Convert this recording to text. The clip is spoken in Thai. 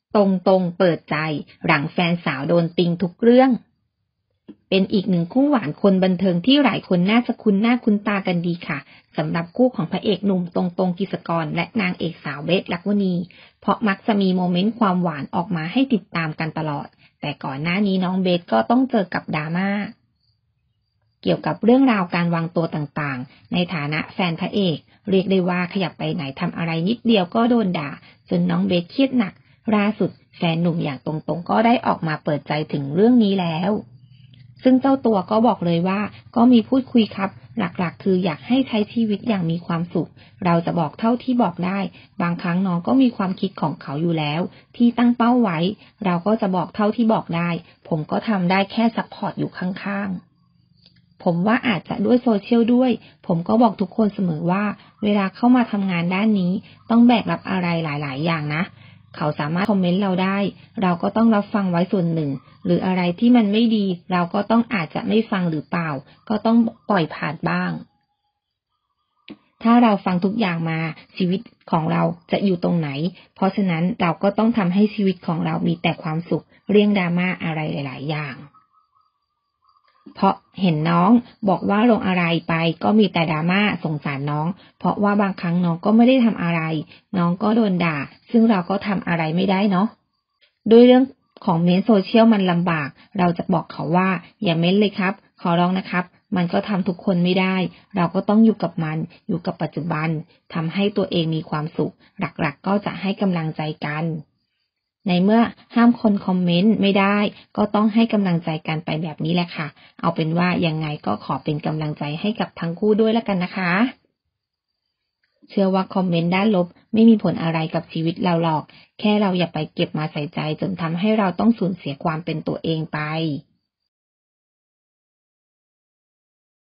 ตรงๆเปิดใจหลังแฟนสาวโดนติงทุกเรื่องเป็นอีกหนึ่งคู่หวานคนบันเทิงที่หลายคนน่าจะคุ้นหน้าคุ้นตากันดีค่ะสำหรับคู่ของพระเอกหนุ่มตรงๆกฤษกรและนางเอกสาวเบสลักวณีเพราะมักจะมีโมเมนต์ความหวานออกมาให้ติดตามกันตลอดแต่ก่อนหน้านี้น้องเบสก็ต้องเจอกับดราม่าเกี่ยวกับเรื่องราวการวางตัวต่างๆในฐานะแฟนพระเอกเรียกได้ว่าขยับไปไหนทำอะไรนิดเดียวก็โดนด่าจนน้องเบสเครียดหนักล่าสุดแฟนหนุ่มอย่างตรงๆก็ได้ออกมาเปิดใจถึงเรื่องนี้แล้วซึ่งเจ้าตัวก็บอกเลยว่าก็มีพูดคุยครับหลักๆคืออยากให้ใช้ชีวิตอย่างมีความสุขเราจะบอกเท่าที่บอกได้บางครั้งน้องก็มีความคิดของเขาอยู่แล้วที่ตั้งเป้าไว้เราก็จะบอกเท่าที่บอกได้ผมก็ทำได้แค่ซัพพอร์ตอยู่ข้างๆผมว่าอาจจะด้วยโซเชียลด้วยผมก็บอกทุกคนเสมอว่าเวลาเข้ามาทำงานด้านนี้ต้องแบกรับอะไรหลายๆอย่างนะเขาสามารถคอมเมนต์เราได้เราก็ต้องรับฟังไว้ส่วนหนึ่งหรืออะไรที่มันไม่ดีเราก็ต้องอาจจะไม่ฟังหรือเปล่าก็ต้องปล่อยผ่านบ้างถ้าเราฟังทุกอย่างมาชีวิตของเราจะอยู่ตรงไหนเพราะฉะนั้นเราก็ต้องทำให้ชีวิตของเรามีแต่ความสุขเลี่ยงดราม่าอะไรหลายๆอย่างเพราะเห็นน้องบอกว่าลงอะไรไปก็มีแต่ดราม่าสงสารน้องเพราะว่าบางครั้งน้องก็ไม่ได้ทำอะไรน้องก็โดนด่าซึ่งเราก็ทำอะไรไม่ได้เนาะด้วยเรื่องของเม้นโซเชียลมันลำบากเราจะบอกเขาว่าอย่าเม้นเลยครับขอร้องนะครับมันก็ทำทุกคนไม่ได้เราก็ต้องอยู่กับมันอยู่กับปัจจุบันทำให้ตัวเองมีความสุขหลักๆก็จะให้กำลังใจกันในเมื่อห้ามคนคอมเมนต์ไม่ได้ก็ต้องให้กำลังใจกันไปแบบนี้แหละค่ะเอาเป็นว่ายังไงก็ขอเป็นกำลังใจให้กับทั้งคู่ด้วยละกันนะคะเชื่อว่าคอมเมนต์ด้านลบไม่มีผลอะไรกับชีวิตเราหรอกแค่เราอย่าไปเก็บมาใส่ใจจนทำให้เราต้องสูญเสียความเป็นตัวเองไป